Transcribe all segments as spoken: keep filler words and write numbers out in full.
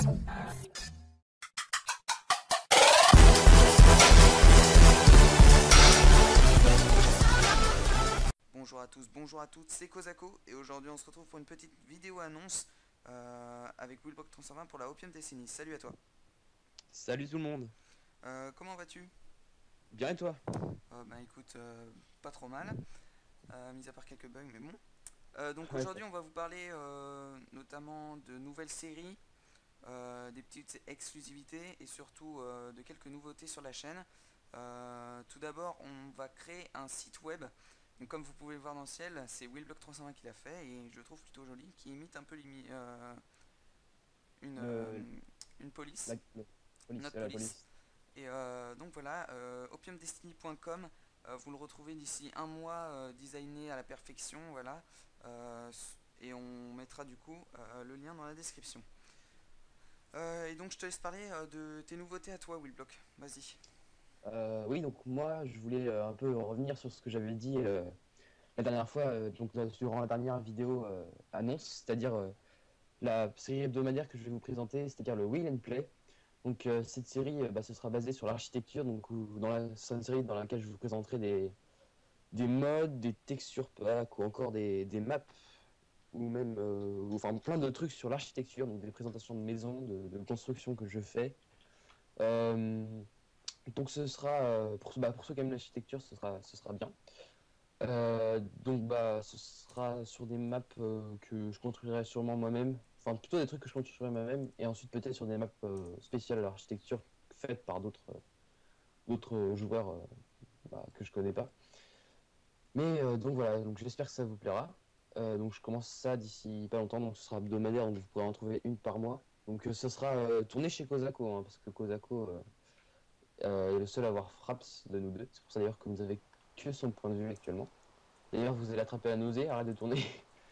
Bonjour à tous, bonjour à toutes, c'est Kozako et aujourd'hui on se retrouve pour une petite vidéo annonce euh, avec Willblock trois cent vingt pour la Opium Destiny. Salut à toi. Salut tout le monde. Euh, comment vas-tu? Bien et toi? euh, Bah écoute, euh, pas trop mal, euh, mis à part quelques bugs mais bon. Euh, donc Ouais, ça- aujourd'hui on va vous parler euh, notamment de nouvelles séries, euh, des petites exclusivités et surtout euh, de quelques nouveautés sur la chaîne. Euh, tout d'abord on va créer un site web. Donc comme vous pouvez le voir dans le ciel, c'est Willblock trois cent vingt qui l'a fait et je le trouve plutôt joli, qui imite un peu l'imi- euh, une, euh, le, une police, la, la police, notre la police. police. Et euh, donc voilà, euh, opium destiny point com, euh, vous le retrouvez d'ici un mois, euh, designé à la perfection, voilà. Euh, et on mettra du coup euh, le lien dans la description. Euh, et donc je te laisse parler euh, de tes nouveautés à toi, Willblock. Vas-y. Euh, oui, donc moi je voulais euh, un peu revenir sur ce que j'avais dit euh, la dernière fois, euh, donc euh, durant la dernière vidéo euh, annonce, c'est-à-dire euh, la série hebdomadaire que je vais vous présenter, c'est-à-dire le Will and Play. Donc euh, cette série, euh, bah, ce sera basé sur l'architecture, donc où- dans la, c'est une série dans laquelle je vous présenterai des, des modes, des textures packs ou encore des, des maps ou même euh, enfin plein de trucs sur l'architecture, donc des présentations de maisons, de, de construction que je fais. Euh, donc ce sera euh, pour, bah, pour ceux qui aiment l'architecture, ce sera, ce sera bien. Euh, donc bah ce sera sur des maps euh, que je construirai sûrement moi-même, enfin plutôt des trucs que je construirai moi-même, et ensuite peut-être sur des maps euh, spéciales à l'architecture faites par d'autres euh, d'autres joueurs euh, bah, que je connais pas. Mais euh, donc voilà, donc j'espère que ça vous plaira. Euh, donc je commence ça d'ici pas longtemps, donc ce sera hebdomadaire, donc vous pourrez en trouver une par mois. Donc euh, ce sera euh, tourné chez Kozako, hein, parce que Kozako euh, euh, est le seul à avoir Fraps de nous deux. C'est pour ça d'ailleurs que vous avez que son point de vue actuellement. D'ailleurs vous allez attraper la nausée, arrête de tourner.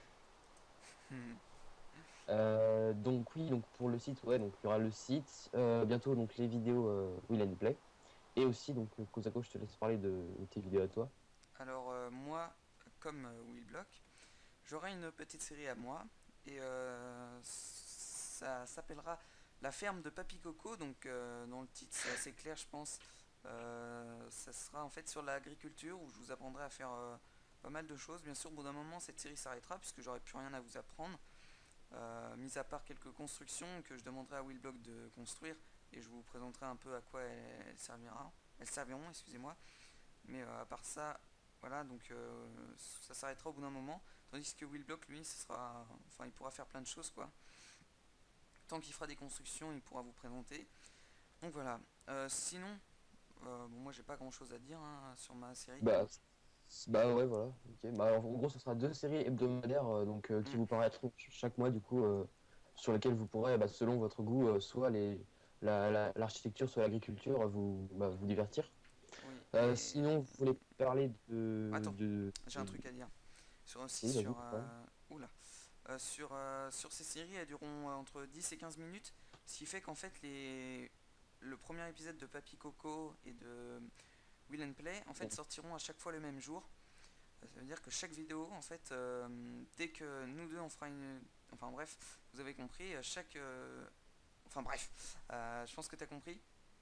Euh, donc oui, donc pour le site, ouais, donc il y aura le site, euh, bientôt donc les vidéos euh, Will and Play, et aussi donc euh, Kozako, je te laisse parler de, de tes vidéos à toi. Alors euh, moi, comme euh, Willblock, j'aurai une petite série à moi et euh, ça s'appellera La ferme de Papy Coco. Donc euh, dans le titre c'est assez clair je pense. Euh, ça sera en fait sur l'agriculture où je vous apprendrai à faire euh, pas mal de choses. Bien sûr au bout d'un moment cette série s'arrêtera puisque j'aurai plus rien à vous apprendre. Euh, mis à part quelques constructions que je demanderai à Willblock de construire et je vous présenterai un peu à quoi elles servira. Elles serviront, excusez-moi. Mais euh, à part ça, voilà, donc euh, ça s'arrêtera au bout d'un moment. Tandis que Willblock, lui, ce sera, enfin, il pourra faire plein de choses, quoi. Tant qu'il fera des constructions, il pourra vous présenter. Donc voilà. Euh, sinon, euh, bon, moi j'ai pas grand chose à dire hein, sur ma série. Bah, c- bah ouais, voilà. Ok. Bah, alors, en gros, ce sera deux séries hebdomadaires euh, donc, euh, qui Mm, vous paraîtront ch- chaque mois, du coup, euh, sur lesquelles vous pourrez, bah, selon votre goût, euh, soit les, la, la- l'architecture, soit l'agriculture, euh, vous, bah, vous divertir. oui, Euh, et sinon, vous voulez parler de... attends, de, j'ai un de- truc à dire. Sur aussi Oui, vas-y. sur, Ouais. euh, oula. Euh, sur, euh, sur ces séries, elles dureront euh, entre dix et quinze minutes, ce qui fait qu'en fait les le premier épisode de Papy Coco et de Will and Play en fait sortiront à chaque fois le même jour. Euh, Ça veut dire que chaque vidéo, en fait, euh, dès que nous deux on fera une. Enfin bref, vous avez compris, euh, chaque. euh, Enfin bref, euh, je pense que tu as compris.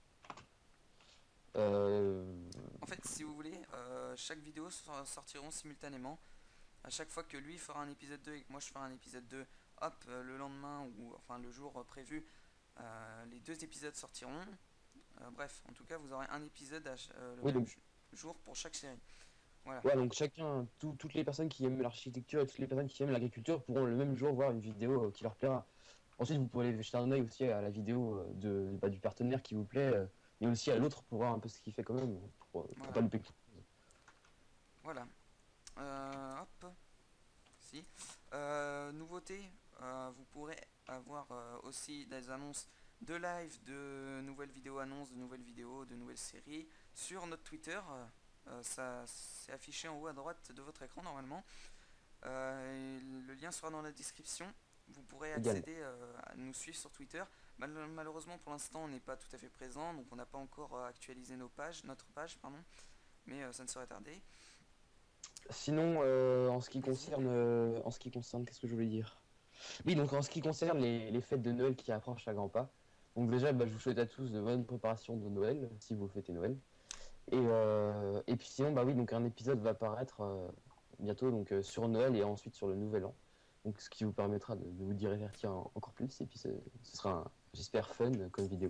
Euh, En fait, si vous voulez, euh, chaque vidéo sor- sortiront simultanément. À chaque fois que lui fera un épisode deux et que moi je ferai un épisode deux, hop, euh, le lendemain ou enfin le jour euh, prévu, euh, les deux épisodes sortiront. Euh, bref, en tout cas, vous aurez un épisode à ch- euh, le Oui, même donc, j- jour pour chaque série. Voilà. ouais, donc chacun, tout- toutes les personnes qui aiment l'architecture et toutes les personnes qui aiment l'agriculture pourront le même jour voir une vidéo euh, qui leur plaira. Ensuite, vous pourrez jeter un œil aussi à la vidéo euh, de, bah, du partenaire qui vous plaît, euh, mais aussi à l'autre pour voir un peu ce qu'il fait quand même, pour, euh, pour Voilà. pas louper quelque chose. Voilà. Euh, hop. Si. Euh, nouveauté, euh, vous pourrez avoir euh, aussi des annonces de live, de nouvelles vidéos annonces, de nouvelles vidéos, de nouvelles séries sur notre Twitter. Euh, ça c'est affiché en haut à droite de votre écran normalement. Euh, le lien sera dans la description. Vous pourrez Également. accéder euh, à nous suivre sur Twitter. Mal malheureusement pour l'instant on n'est pas tout à fait présent, donc on n'a pas encore euh, actualisé nos pages, notre page, pardon, mais euh, ça ne serait tardé. Sinon, euh, en ce qui Vas-y. concerne, euh, en ce qui concerne, qu'est-ce que je voulais dire? Oui, donc en ce qui concerne les, les fêtes de Noël qui approchent à grands pas, donc déjà, bah, je vous souhaite à tous de bonnes préparations de Noël, si vous fêtez Noël. Et, euh, et puis sinon, bah oui, donc un épisode va apparaître euh, bientôt donc, euh, sur Noël et ensuite sur le Nouvel An. Donc ce qui vous permettra de, de vous divertir en- encore plus. Et puis ce, ce sera, un- j'espère, fun comme vidéo.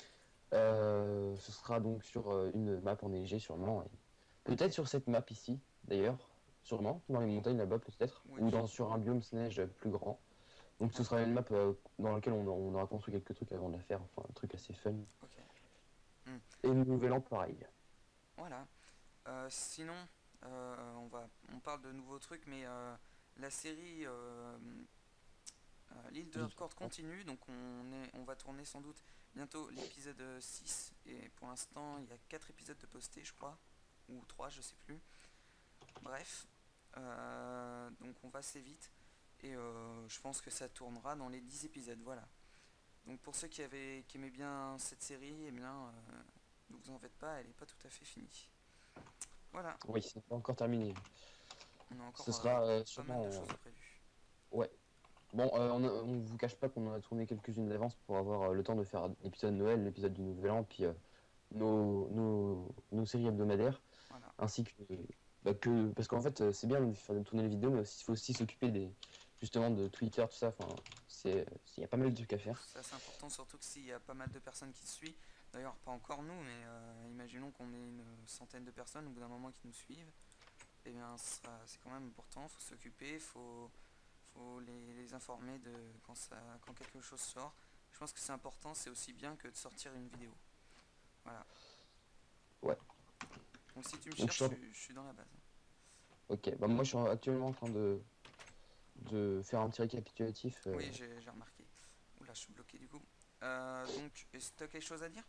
Euh, ce sera donc sur euh, une map enneigée sûrement. Et peut-être sur cette map ici, d'ailleurs, sûrement, dans les montagnes là-bas peut-être. Oui, Ou dans, sur un biome neige plus grand. Donc ce ouais, sera une map euh, dans laquelle on, on aura construit quelques trucs avant de la faire. Enfin, un truc assez fun. ok. Hmm. Et le Nouvel An, pareil. Voilà. Euh, sinon, euh, on va, on parle de nouveaux trucs, mais euh, la série euh, euh, L'île de Hardcore continue, donc on, est, on va tourner sans doute bientôt l'épisode six, et pour l'instant il y a quatre épisodes de postés, je crois, ou trois, je sais plus. Bref, euh, donc on va assez vite, et euh, je pense que ça tournera dans les dix épisodes, voilà. Donc pour ceux qui, avaient, qui aimaient bien cette série, eh bien, euh, ne vous en faites pas, elle n'est pas tout à fait finie. Voilà, Oui, c'est pas encore terminé. on a encore Ce euh, sera euh, pas mal de sûrement. choses de prévues. Ouais. Bon, euh, on, a- on vous cache pas qu'on en a tourné quelques-unes d'avance pour avoir euh, le temps de faire l'épisode de Noël, l'épisode du Nouvel An, puis euh, nos, nos, nos séries hebdomadaires, Voilà, ainsi que, bah, que parce qu'en fait, euh, c'est bien de faire de tourner les vidéos, mais il faut aussi s'occuper des justement de Twitter, tout ça. Enfin, c'est, il y a pas mal de trucs à faire. c'est assez important, surtout que s'il y a pas mal de personnes qui suivent, d'ailleurs pas encore nous, mais euh, imaginons qu'on ait une centaine de personnes au bout d'un moment qui nous suivent, et bien ça, c'est quand même important, faut s'occuper, faut, faut les, les informer de quand, ça, quand quelque chose sort. Je pense que c'est important, c'est aussi bien que de sortir une vidéo. Voilà. Ouais. Donc si tu me Donc je cherches, suis, je, je suis dans la base. ok. Bah moi, je suis actuellement en train de de faire un petit récapitulatif. euh, Oui, j'ai j'ai remarqué. Oula, je suis bloqué du coup. Euh, donc, est-ce que tu as quelque chose à dire?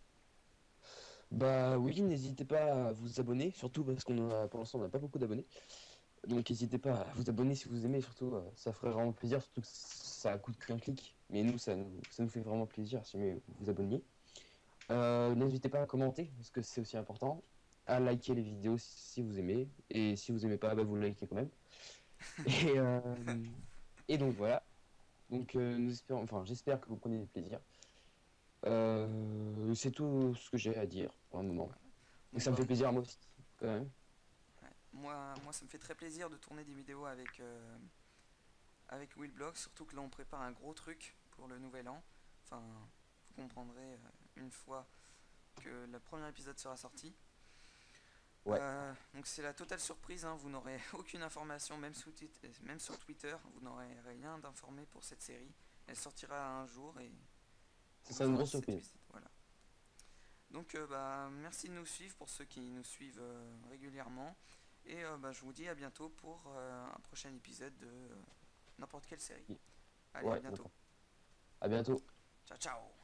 Bah oui, n'hésitez pas à vous abonner, surtout parce qu'on a, pour l'instant, on n'a pas beaucoup d'abonnés. Donc n'hésitez pas à vous abonner si vous aimez, surtout, euh, ça ferait vraiment plaisir, surtout que ça coûte qu'un clic. Mais nous, ça nous, ça nous fait vraiment plaisir si vous vous abonniez. Euh, n'hésitez pas à commenter, parce que c'est aussi important. À liker les vidéos si, si vous aimez. Et si vous aimez pas, bah, vous le likez quand même. Et, euh, et donc voilà. Donc euh, nous espérons, enfin j'espère que vous prenez du plaisir. Euh, c'est tout ce que j'ai à dire pour le moment. Voilà. Et Donc, ça me bah, fait plaisir à moi aussi, quand même. ouais. Moi, moi, ça me fait très plaisir de tourner des vidéos avec, euh, avec Willblog, surtout que là, on prépare un gros truc pour le nouvel an. Enfin, vous comprendrez euh, une fois que le premier épisode sera sorti. Ouais, Euh, donc c'est la totale surprise, hein, vous n'aurez aucune information, même, sous même sur Twitter, vous n'aurez rien d'informé pour cette série. Elle sortira un jour et ce serait vous une aurez grosse cette surprise. visite. Voilà. Donc euh, bah, merci de nous suivre pour ceux qui nous suivent euh, régulièrement. Et euh, bah, je vous dis à bientôt pour euh, un prochain épisode de euh, n'importe quelle série. Allez, à Ouais, bientôt. d'accord. À bientôt. Ciao, ciao.